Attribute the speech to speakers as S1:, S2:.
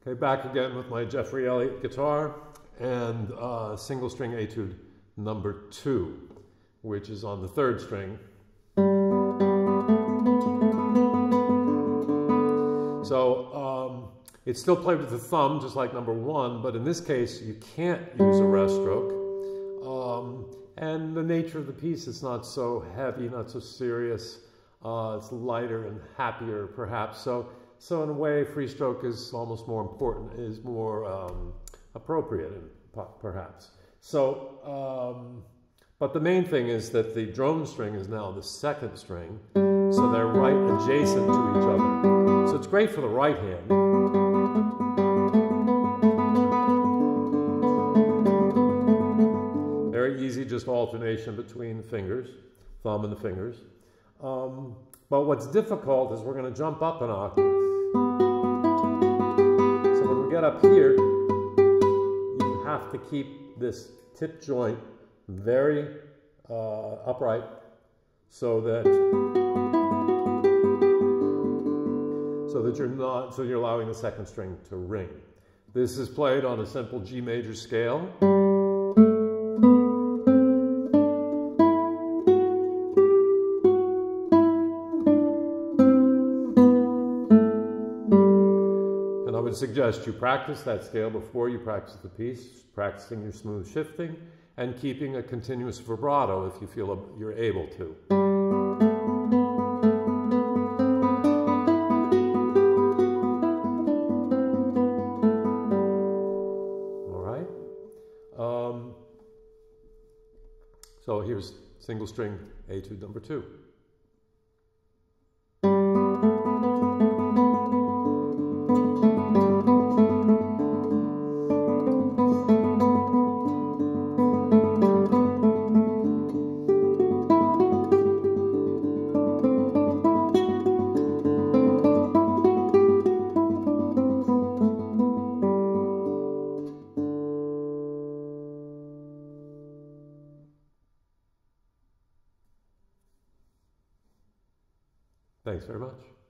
S1: Okay, back again with my Jeffrey Elliott guitar and single string etude number 2, which is on the 3rd string. So it's still played with the thumb, just like number 1, but in this case you can't use a rest stroke. And the nature of the piece is not so heavy, not so serious. It's lighter and happier, perhaps. So in a way, free stroke is almost more important, is more appropriate, perhaps. So, but the main thing is that the drone string is now the 2nd string, so they're right adjacent to each other. So it's great for the right hand. Very easy, just alternation between the fingers, thumb and the fingers. But what's difficult is we're going to jump up an octave. So when we get up here, you have to keep this tip joint very upright so that you're allowing the 2nd string to ring. This is played on a simple G major scale. I would suggest you practice that scale before you practice the piece, practicing your smooth shifting and keeping a continuous vibrato if you feel you're able to. All right. So here's single string etude number 2. Thanks very much.